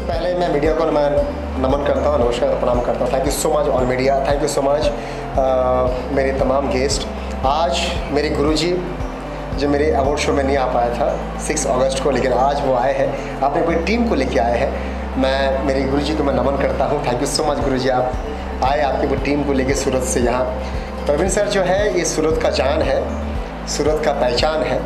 पहले मैं मीडिया को मैं नमन करता हूँ, नमस्कार प्रणाम करता हूँ। Thank you so much all media, thank you so much मेरे तमाम गेस्ट। आज मेरे गुरुजी जो मेरे अवार्ड शो में नहीं आ पाया था 6 अगस्त को, लेकिन आज वो आए हैं, अपनी पूरी टीम को लेके आए हैं। मैं मेरे गुरुजी को मैं नमन करता हूँ। थैंक यू सो मच गुरुजी, आप आए, आपकी पूरी टीम को लेके सूरत से यहाँ। प्रवीण सर जो है ये सूरत का जान है, सूरत का पहचान है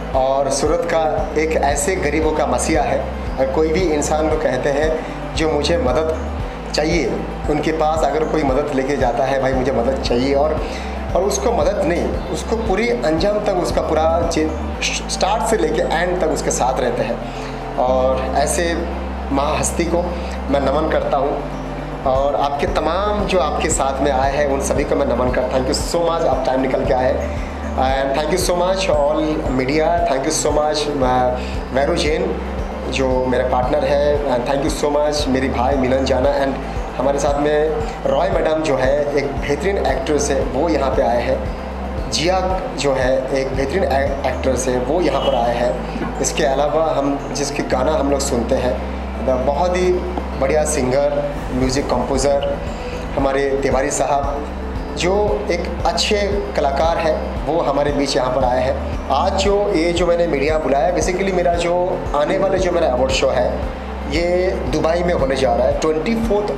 और सूरत का एक ऐसे गरीबों का मसीहा है। और कोई भी इंसान को कहते हैं जो मुझे मदद चाहिए, उनके पास अगर कोई मदद लेके जाता है, भाई मुझे मदद चाहिए, और उसको मदद नहीं, उसको पूरी अंजाम तक उसका पूरा स्टार्ट से लेके एंड तक उसके साथ रहते हैं। और ऐसे महाहस्ती को मैं नमन करता हूँ। और आपके तमाम जो आपके साथ में आए हैं उन सभी को मैं नमन करता हूँ। थैंक यू सो मच, आप टाइम निकल के आए। And thank you so much all media, thank you so much Vairu Jain जो मेरा पार्टनर है, and thank you so much मेरी भाई मिलन जाना। एंड हमारे साथ में रॉय मैडम जो है एक बेहतरीन एक्ट्रेस है, वो यहाँ पे आए हैं। जिया जो है एक बेहतरीन एक्ट्रेस है, वो यहाँ पर आए हैं। इसके अलावा हम जिसके गाना हम लोग सुनते हैं, बहुत ही बढ़िया सिंगर, म्यूज़िक कंपोज़र हमारे तिवारी साहब जो एक अच्छे कलाकार है, वो हमारे बीच यहाँ पर आए हैं। आज जो मैंने मीडिया बुलाया, बेसिकली मेरा जो आने वाले जो मेरा अवार्ड शो है ये दुबई में होने जा रहा है 24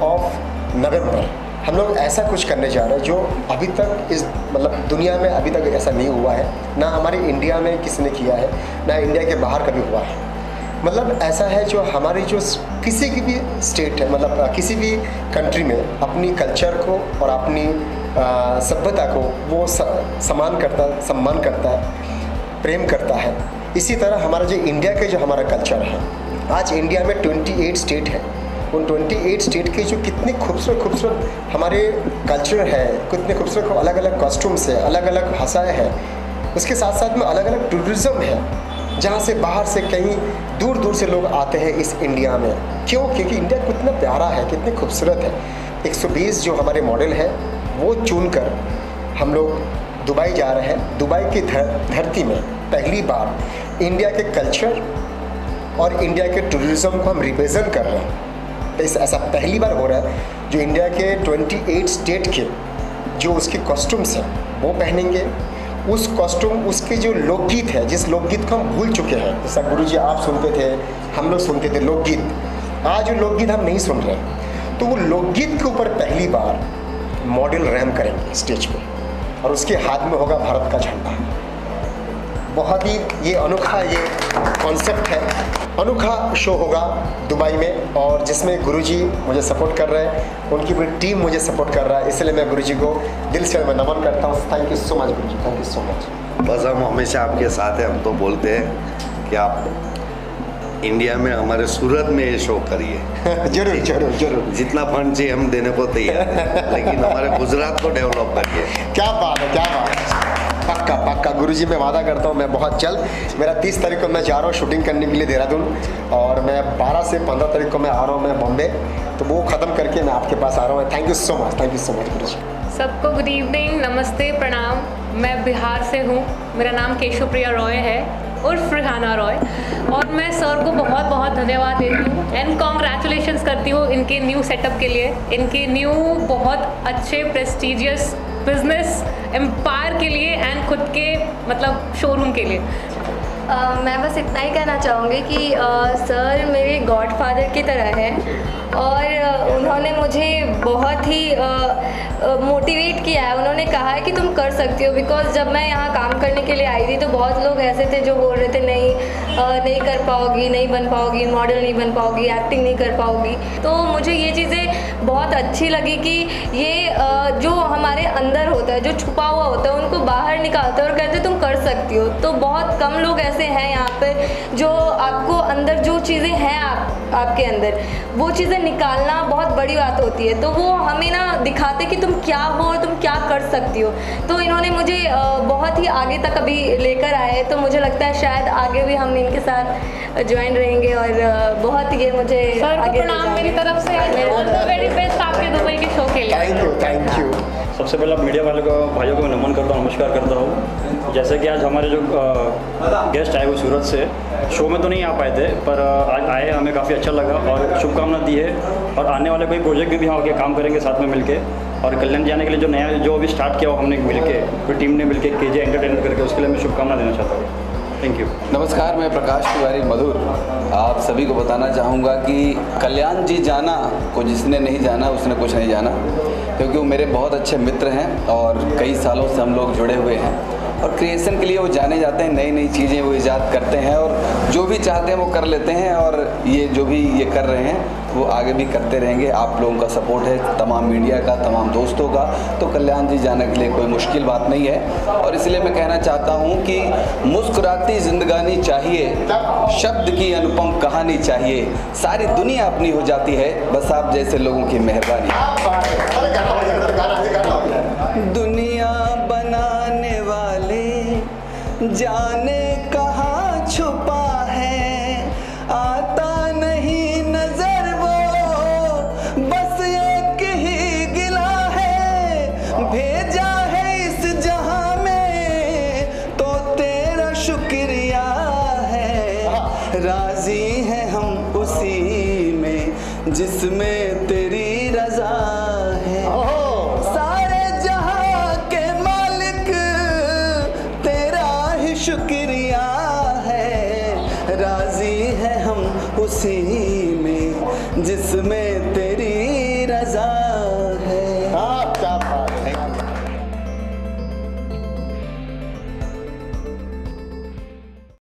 नवंबर। हम लोग ऐसा कुछ करने जा रहे हैं जो अभी तक इस मतलब दुनिया में अभी तक ऐसा नहीं हुआ है, ना हमारे इंडिया में किसी ने किया है, ना इंडिया के बाहर कभी हुआ है। मतलब ऐसा है जो हमारी जो किसी की भी स्टेट है, मतलब किसी भी कंट्री में अपनी कल्चर को और अपनी सभ्यता को वो सम्मान करता है, प्रेम करता है। इसी तरह हमारा जो इंडिया के जो हमारा कल्चर है, आज इंडिया में 28 स्टेट है। उन 28 स्टेट के जो कितने खूबसूरत हमारे कल्चर है, कितने खूबसूरत अलग अलग कॉस्ट्यूम्स है, अलग अलग भाषाएँ हैं, उसके साथ साथ में अलग अलग टूरिज़्म है जहाँ से बाहर से कहीं दूर दूर से लोग आते हैं इस इंडिया में। क्यों? क्योंकि इंडिया कितना प्यारा है, कितने खूबसूरत है। 120 जो हमारे मॉडल है वो चुनकर हम लोग दुबई जा रहे हैं। दुबई की धरती में पहली बार इंडिया के कल्चर और इंडिया के टूरिज़्म को हम रिप्रेजेंट कर रहे हैं। तो ऐसा पहली बार हो रहा है जो इंडिया के 28 स्टेट के जो उसके कॉस्ट्यूम्स हैं वो पहनेंगे। उस कॉस्ट्यूम, उसके जो लोकगीत है, जिस लोकगीत को हम भूल चुके हैं, जैसा गुरुजी आप सुनते थे, हम लोग सुनते थे लोकगीत, आज वो लोकगीत हम नहीं सुन रहे। तो वो लोकगीत के ऊपर पहली बार मॉडल रैम करेंगे स्टेज पे और उसके हाथ में होगा भारत का झंडा। बहुत ही ये अनोखा ये कॉन्सेप्ट है, अनोखा शो होगा दुबई में, और जिसमें गुरुजी मुझे सपोर्ट कर रहे हैं, उनकी पूरी टीम मुझे सपोर्ट कर रहा है। इसलिए मैं गुरुजी को दिल से मैं नमन करता हूँ। थैंक यू सो मच गुरुजी, थैंक यू सो मच। बस हम हमेशा आपके साथ हैं। हम तो बोलते हैं कि आप इंडिया में हमारे सूरत में ये शो करिए। जरूर जरूर जरूर, जितना फंड चाहिए हम देने को तैयार हैं, लेकिन हमारे गुजरात को डेवलप करिए। क्या बात है, क्या बात है। पक्का पक्का गुरुजी, मैं वादा करता हूँ मैं बहुत जल्द, मेरा 30 तारीख को मैं जा रहा हूँ शूटिंग करने के लिए देहरादून, और मैं 12 से 15 तारीख को मैं आ रहा हूँ मैं बॉम्बे, तो वो ख़त्म करके मैं आपके पास आ रहा हूँ। Thank you so much, thank you so much गुरुजी। सबको गुड इवनिंग, नमस्ते, प्रणाम। मैं बिहार से हूँ, मेरा नाम केशवप्रिया रॉय है उर्फ रिहाना रॉय, और मैं सर को बहुत बहुत धन्यवाद देती हूँ एंड कॉन्ग्रेचुलेशंस करती हूँ इनके न्यू सेटअप के लिए, इनके न्यू बहुत अच्छे प्रेस्टिजियस बिजनेस एम्पायर के लिए एंड खुद के मतलब शोरूम के लिए। मैं बस इतना ही कहना चाहूँगी कि सर मेरे गॉडफादर की तरह है, और उन्होंने मुझे बहुत ही मोटिवेट किया है। उन्होंने कहा है कि तुम कर सकती हो, बिकॉज जब मैं यहाँ काम करने के लिए आई थी तो बहुत लोग ऐसे थे जो बोल रहे थे नहीं कर पाओगी, नहीं बन पाओगी, मॉडल नहीं बन पाओगी, एक्टिंग नहीं कर पाओगी। तो मुझे ये चीज़ें बहुत अच्छी लगी कि ये जो हमारे अंदर होता है, जो छुपा हुआ होता है, उनको बाहर निकालते हैं और कहते तुम कर सकती हो। तो बहुत कम लोग ऐसे हैं यहाँ पे जो आपको अंदर जो चीज़ें हैं आपके अंदर, वो चीज़ें निकालना बहुत बड़ी बात होती है। तो वो हमें ना दिखाते कि तुम क्या हो और तुम क्या कर सकती हो। तो इन्होंने मुझे बहुत ही आगे तक अभी लेकर आए, तो मुझे लगता है शायद आगे भी हम इनके साथ ज्वाइन रहेंगे, और बहुत ये मुझे सर को प्रणाम मेरी तरफ से, ऑल द वेरी बेस्ट आपके दुबई के शो के लिए। Thank you, thank you. सबसे पहले मीडिया वाले को, भाइयों को नमन करता हूँ, नमस्कार करता हूँ। जैसे कि आज हमारे जो गेस्ट आए वो सूरत से, शो में तो नहीं आ पाए थे, पर आज आए, हमें काफ़ी अच्छा लगा और शुभकामना दी है। और आने वाले कोई प्रोजेक्ट में भी हम आगे काम करेंगे साथ में मिलके। और कल्याण जाने के लिए जो नया जो अभी स्टार्ट किया वो हमने मिलके, पूरी टीम ने मिलके KJ एंटरटेनमेंट करके, उसके लिए मैं शुभकामना देना चाहता हूँ। Thank you. नमस्कार, मैं प्रकाश तिवारी मधुर। आप सभी को बताना चाहूँगा कि कल्याण जी जाना को जिसने नहीं जाना उसने कुछ नहीं जाना, क्योंकि वो मेरे बहुत अच्छे मित्र हैं और कई सालों से हम लोग जुड़े हुए हैं। और क्रिएशन के लिए वो जाने जाते हैं, नई नई चीज़ें वो ईजाद करते हैं और जो भी चाहते हैं वो कर लेते हैं। और ये जो भी ये कर रहे हैं वो आगे भी करते रहेंगे। आप लोगों का सपोर्ट है, तमाम मीडिया का, तमाम दोस्तों का, तो कल्याण जी जाने के लिए कोई मुश्किल बात नहीं है। और इसलिए मैं कहना चाहता हूँ कि मुस्कुराती जिंदगानी चाहिए, शब्द की अनुपम कहानी चाहिए, सारी दुनिया अपनी हो जाती है बस आप जैसे लोगों की मेहरबानी। दुनिया बनाने वाले जाने कहाँ छुपा है, आता नहीं नजर वो बस एक ही गिला है, भेजा है इस जहां में तो तेरा शुक्रिया है, राजी है हम उसी में जिसमें तेरी रजा है, शुक्रिया है, राजी है हम उसी में जिसमें तेरी रजा